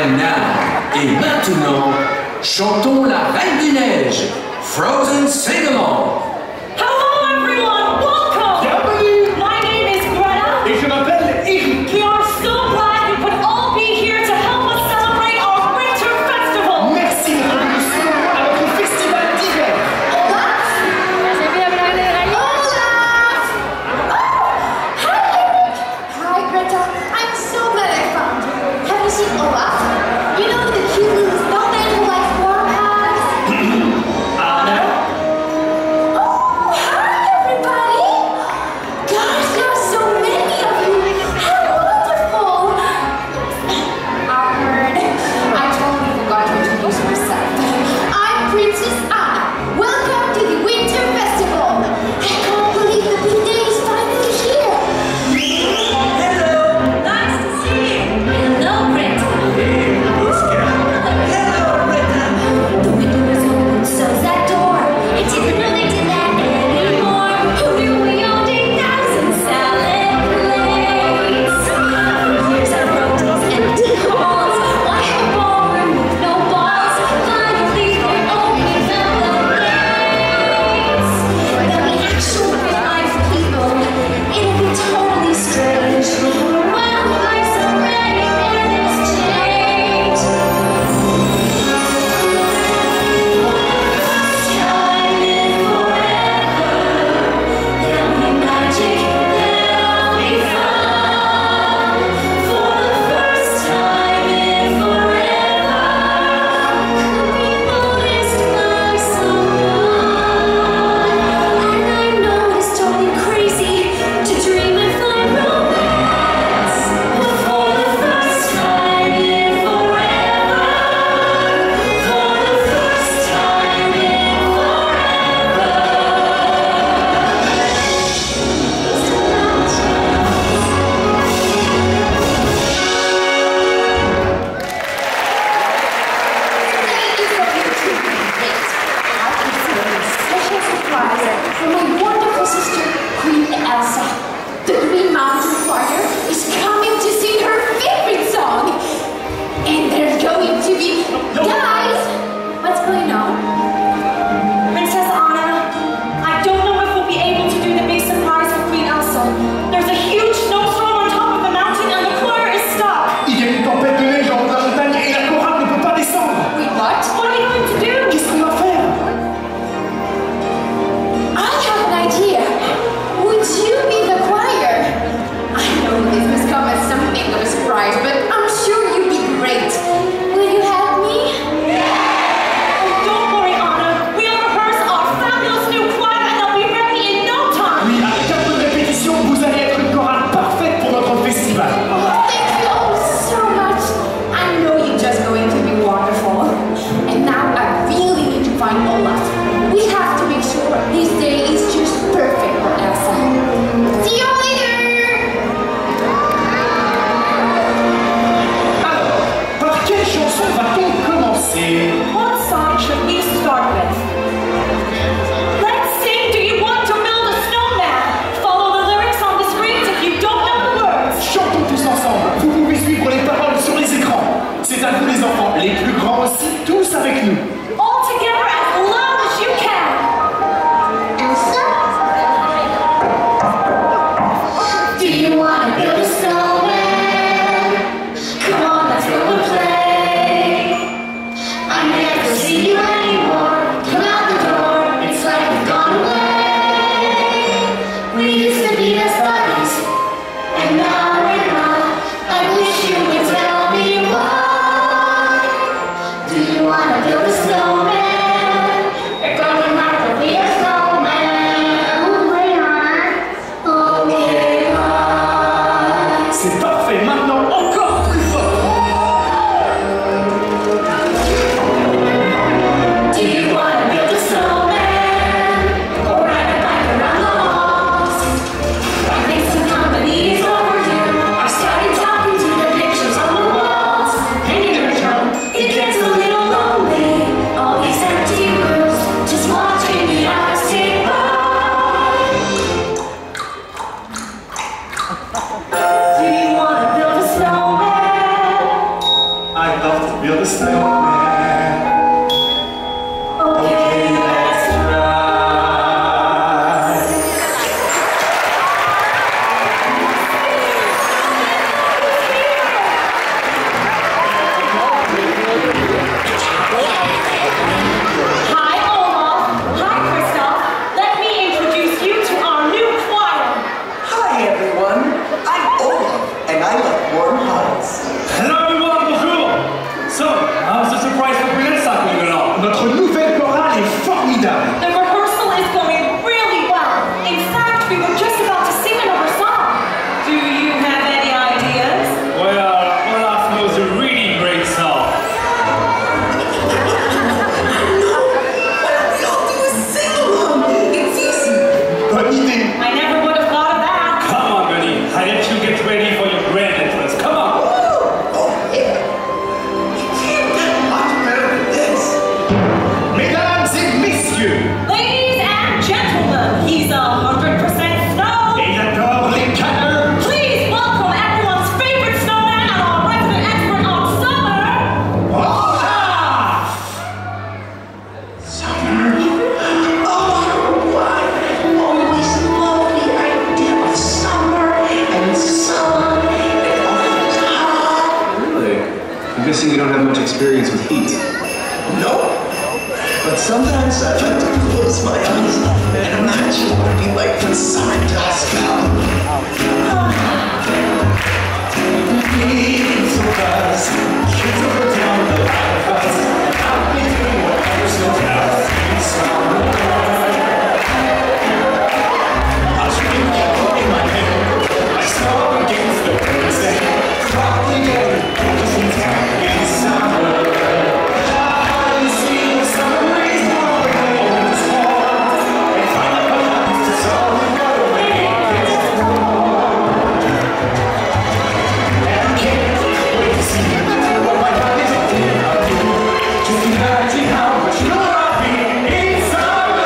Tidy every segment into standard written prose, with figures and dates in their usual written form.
And now, et maintenant, chantons la Reine des Neiges, Frozen Sing-Along. Hello everyone, welcome! Bienvenue! My name is Greta. Et je m'appelle Eric. We are so glad you could all be here to help us celebrate our winter festival. Merci d'être venus ce soir à notre festival d'hiver. Hi, Greta. I'm so glad I found you. Have you seen Olaf? You know the cute little snowman who likes warm hugs? Anna? Oh, hi, everybody. Gosh, there are so many of you. How wonderful. Awkward. I totally forgot to introduce myself. I'm Princess Anna. Welcome to the Winter Festival. I can't believe the big day is finally here. Nice to see you. Hello, Greta. The window was open, so's that door. I didn't know they did that anymore. Who knew we owned 8,000 salad plates? For years I wrote these empty halls. Why have a ballroom with no balls? Finally they opened up the gates. There'll be actual real life people. It'll be totally strange. Well, life's already in its change. Time in forever, there'll be magic, there'll be fun. For the first time in forever, could be noticed by someone. And I know it's totally crazy to dream and find romance, but for the first time in forever, for the first time in special surprise from my wonderful sister, Queen Elsa. The Green Mountain Choir is coming to sing her favorite song. And there's going to be... Guys! What's going on? Princess Anna, I don't know if we'll be able to do the big surprise for Queen Elsa. There's a huge snowstorm on top of the mountain and the choir is stuck. Il y a une tempête de neige en haut de la montagne et la chorale ne peut pas descendre. Wait, what? What are you going to do? Qu'est-ce qu'on va faire? I have an idea. Would you be the choir? I know this must come as something of a surprise, but I'm sure you'd be great. Will you help me? Don't worry, Anna. We'll rehearse our fabulous new choir and they'll be ready in no time. Oui, avec un peu de répétition, vous allez être une chorale parfaite pour notre festival. Thank you all so much. I know you're just going to be wonderful. And now I really need to find Olaf. We have to make sure this day is just perfect for Elsa. See you later! Alors, par quelle chanson va-t-on commencer? What song should we start with? Let's sing Do You Want to Build a Snowman? Follow the lyrics on the screens if you don't know the words. Chantons tous ensemble. Vous pouvez suivre les paroles sur les écrans. C'est à vous les enfants, les plus grands aussi, tous avec nous. All together as loud as you can. Elsa? Do you want to build a snowman? Come on, let's go and play. I never see you anymore. Come out the door, it's like you've gone away. We used to be best buddies, and now we're not. I wish you would tell me why. Do you want to build a snowman? We're going like a real snowman. Okay, bye. C'est parfait, maintenant encore plus fort. Do you want to build a snowman? Or ride a bike around the halls? I think some company is overdue. I started talking to the pictures on the walls. And in return, it gets a little lonely. All these empty rooms, just watching the hours tick by. Do you want to build a snowman? I love build a snowman. Okay, let's try. Hi, Olaf. Hi, Kristoff. Let me introduce you to our new choir. Hi everyone, I'm Olaf, and I like warm hugs. Hello everyone, bonjour! So, how's the surprise for Queen Elsa going along? Notre nouvelle chorale est formidable. The rehearsal is going really well. In fact, we were just about to sing another song. Do you have any ideas? Well, Olaf knows a really great song. Bonne idée. I never would have thought of that. Come on, buddy. I let you get ready for your grand entrance. Come on! Mesdames et messieurs, Ladies and gentlemen, he's 100% snow. et j'adore les câlins. Please welcome everyone's favorite snowman and our resident expert on summer. Really? I'm guessing you don't have much experience with heat. No, but sometimes I like to close my eyes and imagine what it'd be like when summer does come. Being so fast, kids over down the line of us, I'll be doing whatever so fast in summer. I'll drink in my head, I snow against the birds and clock together, just in time in summer. I see the summer breeze blowing over the swamp, and find the pipes to solve the runaway kids. And I can't wait to see what my body's doing. Just imagine how much more I'll be in summer.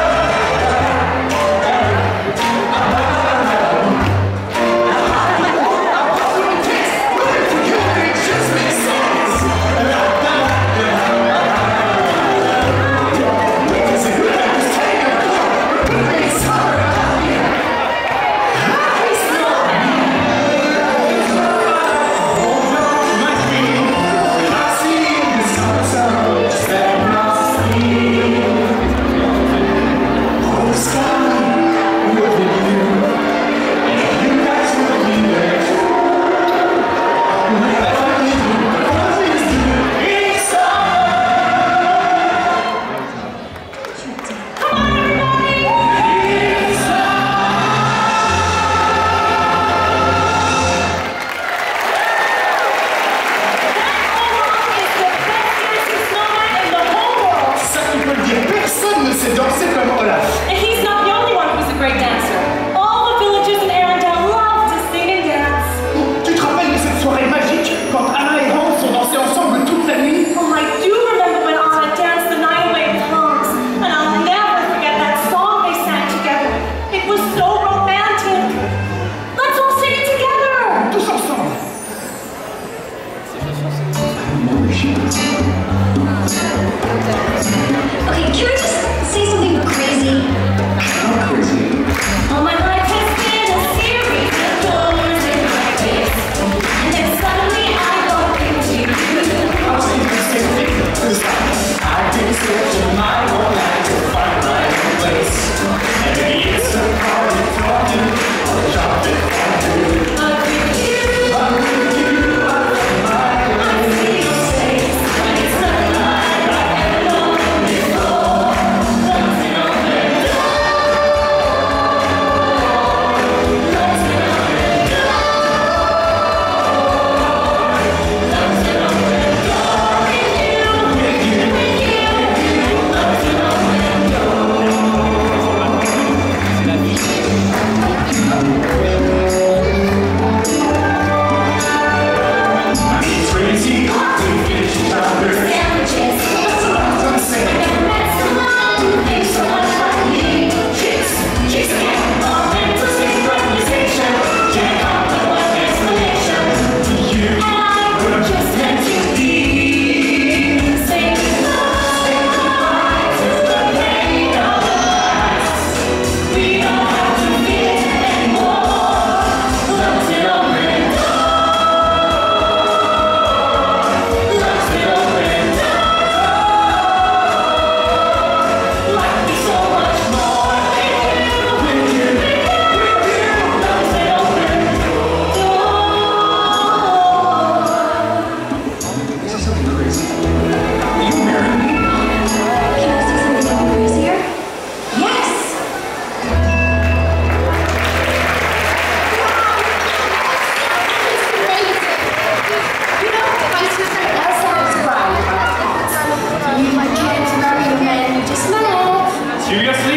Ça, tu peux le dire, personne ne sait danser comme Olaf. And he's not the only one who's a great dancer. All the villagers in Arendelle love to sing and dance. Tu te rappelles de cette soirée magique quand Anna et Hans ont dansé ensemble toute la nuit? Oh, I do remember when Anna danced the night away with Hans, and I'll never forget that song they sang together. It was so romantic. Let's all sing it together. Tous ensemble. Okay, can we just say something crazy? How crazy? All my life has been a series of doors and practice, and then suddenly I bump into you. I'll say the same thing, 'cause I've been searching my whole life to find my own place. And maybe it's a party for you, or a job that I do. But with you, But with you, I find my I way. feel safe, and it's not like I have no Seriously?